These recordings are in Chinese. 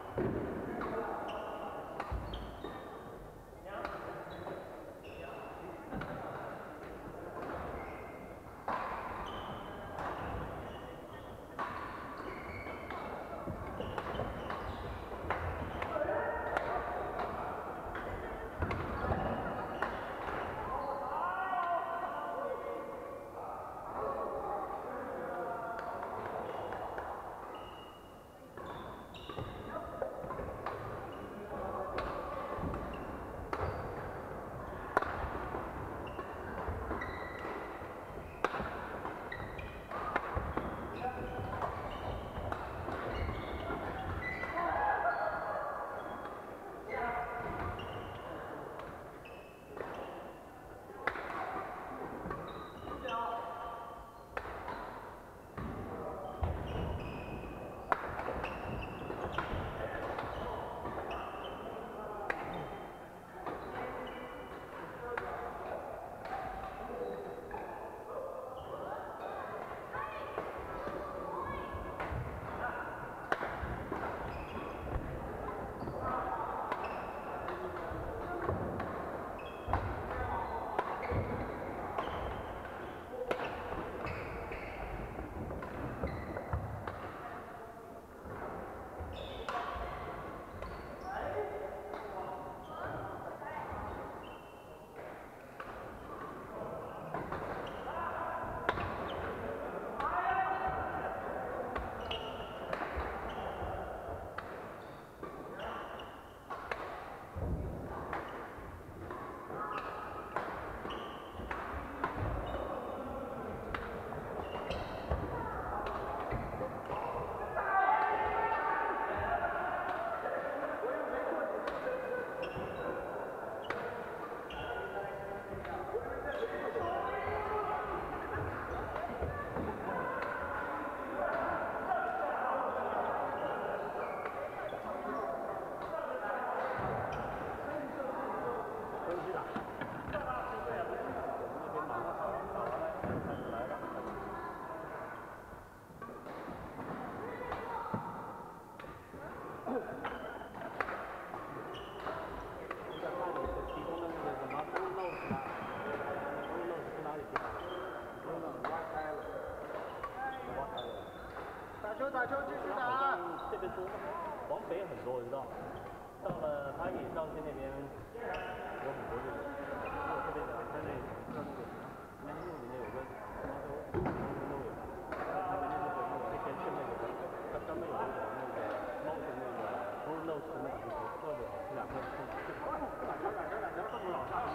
打球继续打。这边多，往北很多，你知道？到了他也上去那边有很多这个，这边的在那到那个南路里面有个都有，他们那个那边去那个，他专门有那个猫的那个 Blue Nose 的那个足球特别好，这两个是打球这么老大，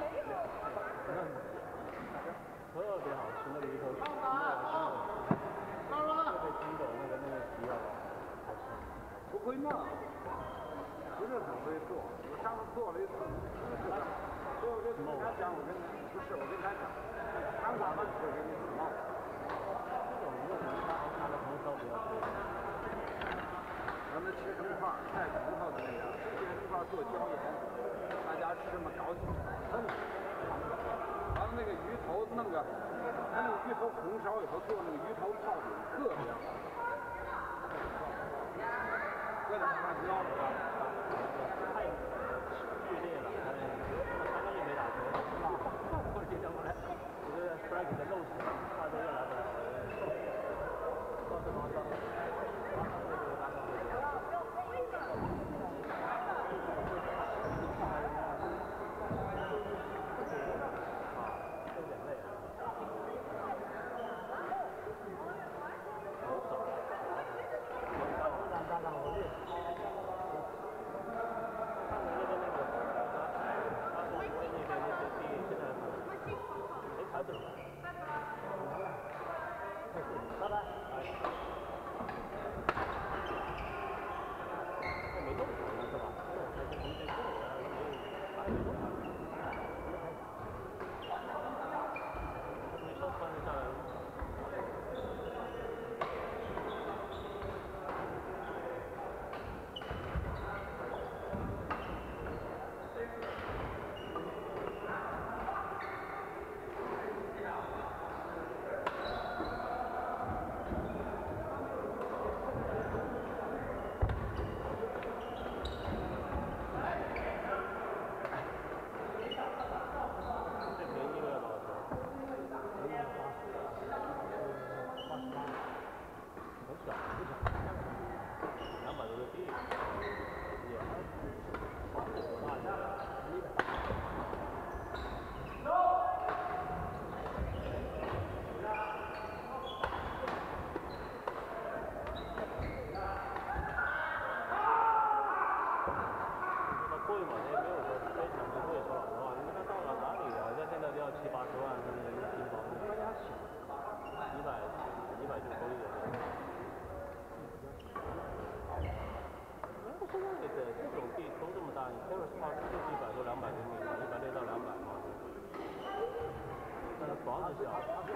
特别好吃那个鱼头，特别筋斗那个皮啊。 不会弄，不是很会做。我上次做了一次，所以我就跟他讲，我跟他讲，他哪怕会给你弄。 这种鱼的它的红烧比较多。 咱们切成块，带骨头的那个，切成块做椒盐，大家吃嘛高兴。完了那个鱼头弄个，他那个鱼头红烧以后做那个鱼头泡饼特别好。搁点辣椒， 太剧烈了，他刚刚也没打球，我接上来，我这 strike 的漏球，他都要来不了，到这方向，有点累。拜拜。 的小。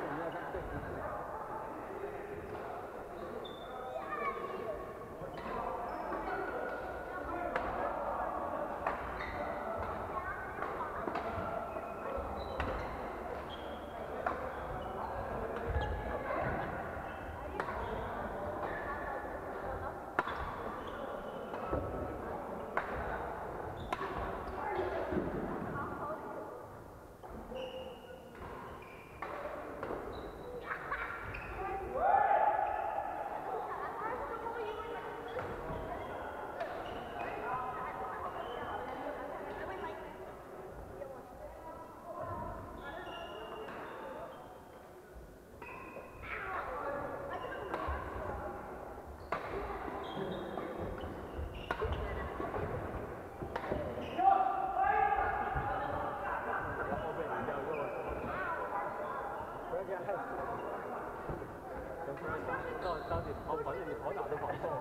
到底跑，反正你跑哪都跑不动。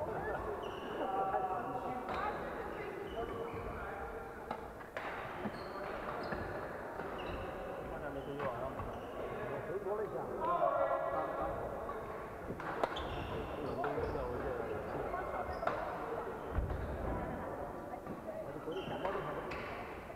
刚才没注意网上，我回国了一下。冷冰冰的，我这个下来。我这国内感冒都还不。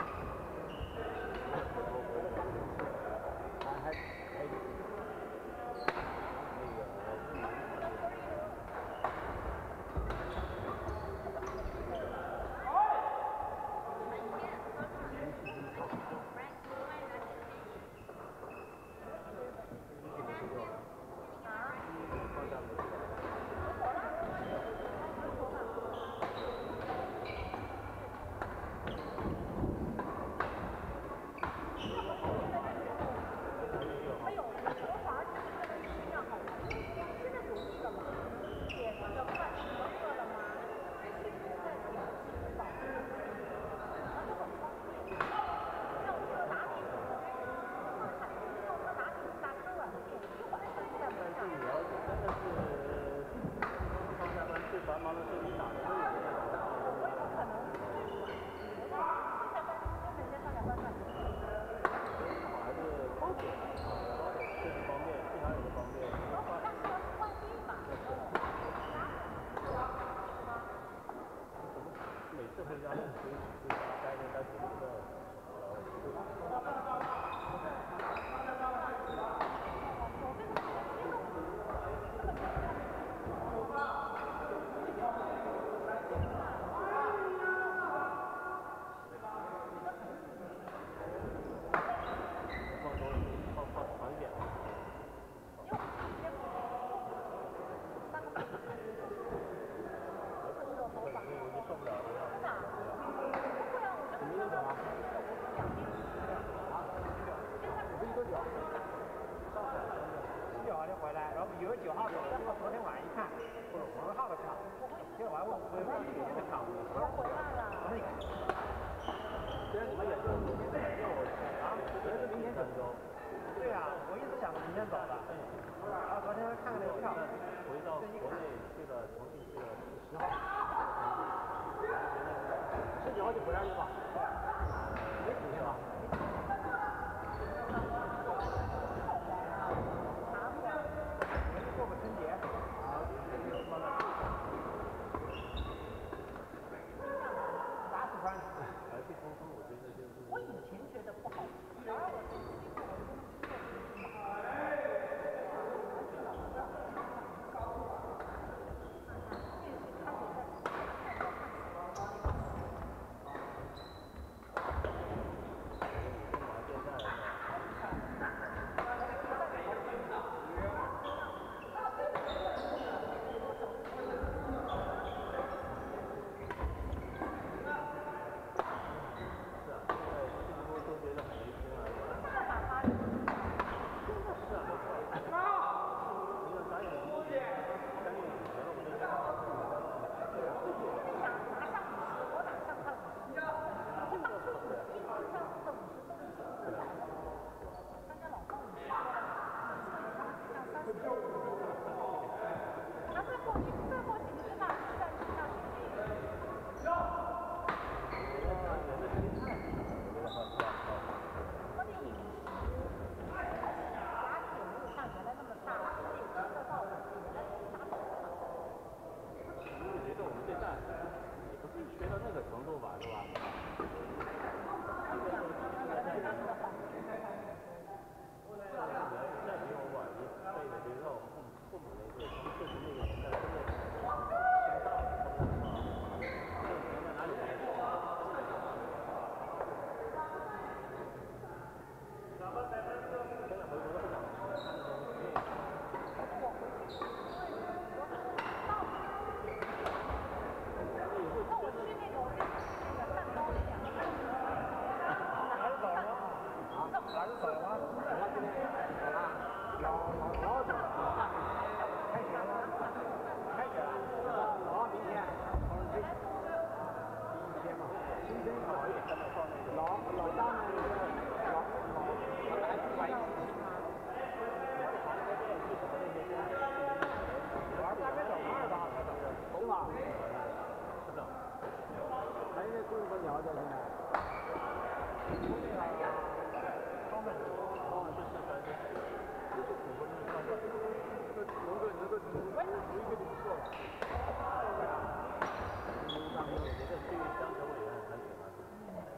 9号的，昨天晚上一看，我说10号的票，今天晚上我回来今天的票，我回来了。 今天你们也是明天啊？昨天是明天走。 对呀，我一直想着明天走的。然后昨天看看那个票， 回到国内去了，重庆去了10号。19号就回来了吧？没几天吧？ 过个春节。啥四川？ 白气冲锋，我觉得就是。 我以前觉得不好，然而我这次经过我就现在中国鸟叫现在。 就是能够煮一个就不错了。 我觉得对于乡城委员还挺难的。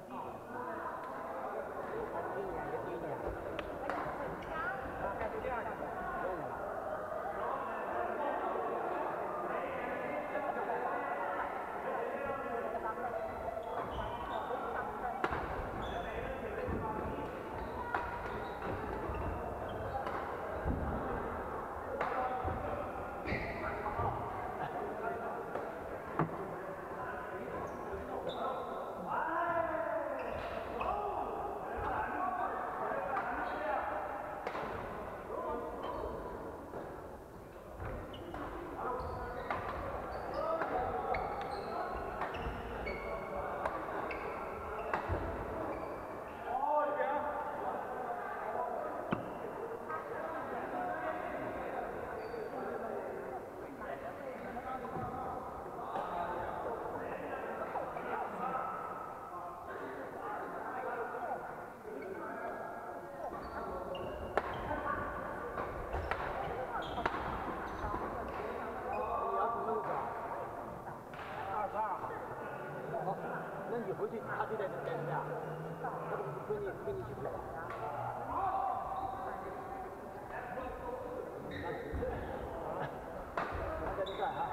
还是第二年。 那你回去他就在这待着呀？他不跟你一起回来？他在这干啥？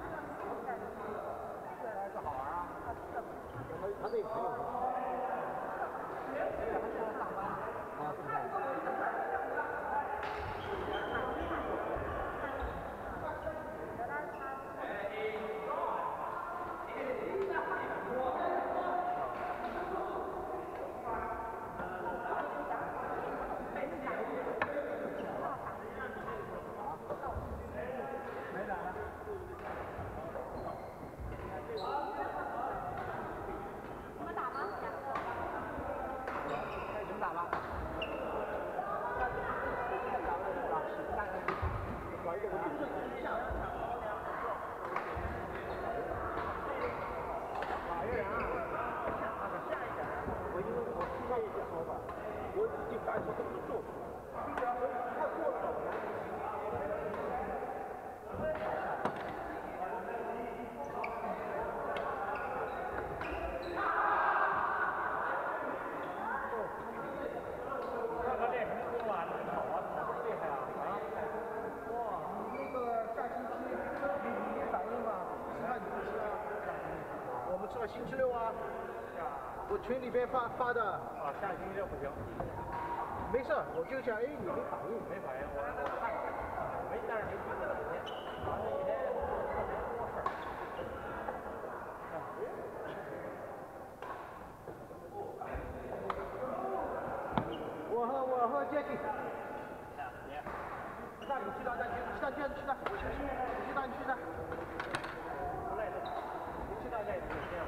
这好玩啊！ 他这个朋友。 他现在上班。 啊，是不是？ 星期六啊，我群里边发的。啊，下星期六不行。没事，我就想，哎，你没反应。没反应，我看没，但是没去那几天，反正那几天特别多事儿。我和杰西。那你去哪？去哪？不累的，去哪累的就这样。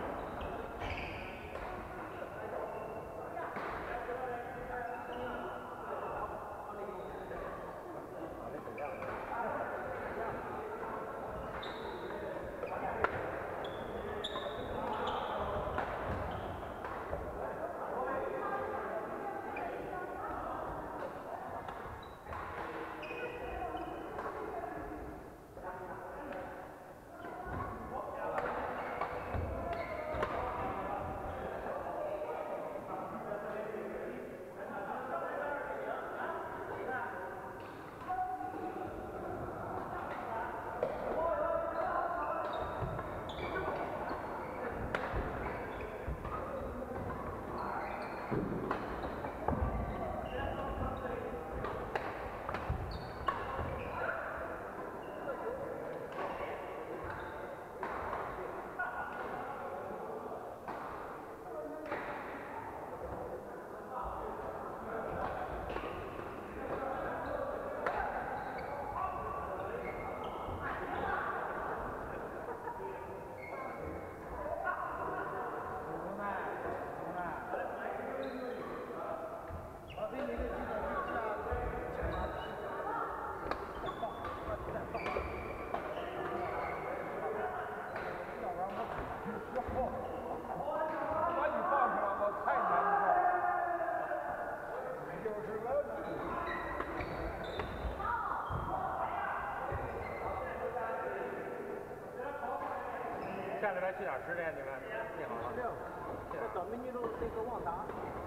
下礼拜去哪儿吃去？你们定好了？ 我找美女路那个旺达。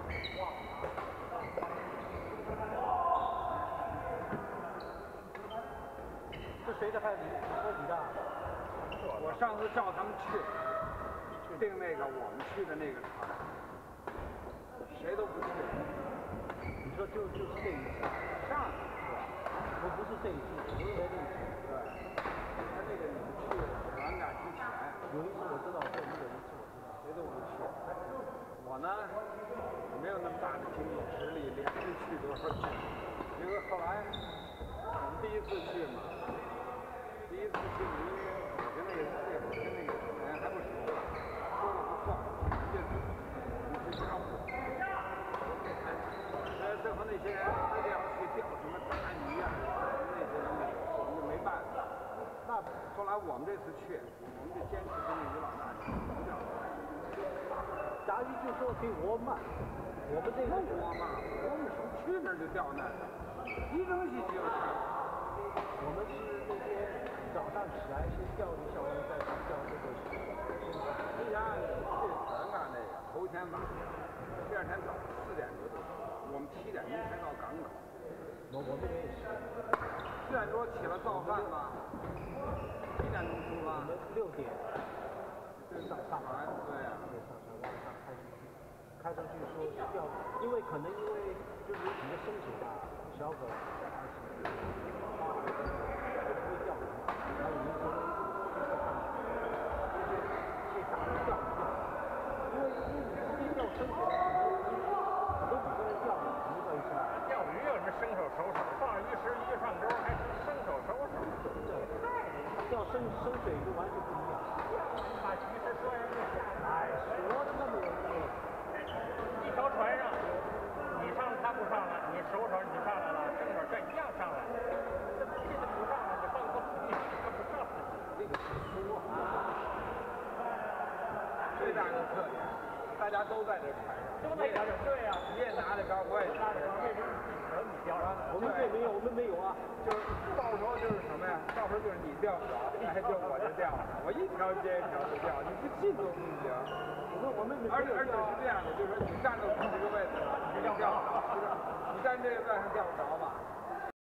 是谁的还是你的？ 我上次叫他们去订那个我们去的那个场，谁都不去。 你说就是这一次， 上次我不是这一次，我是来这一次。 对，他那个你们去晚点之前， 有一次我知道，有一次我知道。 谁都不去。我呢，没有那么大的经济实力，连续去多少次？因为后来我们第一次去嘛，因为我跟那个人还不熟，说了不算，人家你是家伙。最后那些人非得要去钓什么大鱼啊，那些东西，我们就没办法。那后来我们这次去，我们就坚持跟那鱼老大去钓。 炸鱼就说给我慢，我们这个我嘛，我们去那儿就钓那个，一扔进去就上。 我们是那天早上起来先钓一小鱼，再去钓这个。 你想去咱干那个，头天晚上，第二天早上4点多就走，我们7点钟才到港口。 我这边也是。 4点多起了造饭吗？几点钟出发？ 我们6点。上班。 对呀。 晚上开上去说是钓，因为可能因为就是你的身体吧，小狗而且大都不会钓鱼嘛，还有人说去打鱼钓鱼，因为你直接钓生水，很多几个人钓，你知道意思吧？ 钓鱼有什么伸手熟手，放鱼食一上钩还伸手熟手， 钓生水就完全不一样。 把鱼食拴上就下来。 我那么有那个。 一条船上，你上来他不上来，你手你上来了，正手这一样上来。这不上来，你放过你他不上来。 这个是说啊， 最大的特点，大家都在这船上。 都在船上，对呀， 你也拿着竿，我也拿着竿， 为什么你钓上？ 我们这没有，我们没有啊。 就是到时候就是什么呀？到时候就是你钓不着，哎，就我就钓，我一条接一条的钓，你不信都不行。 我们而且是这样的，就是说你站到这个位置了，你就钓不着，就是你站这个位上钓不着吧，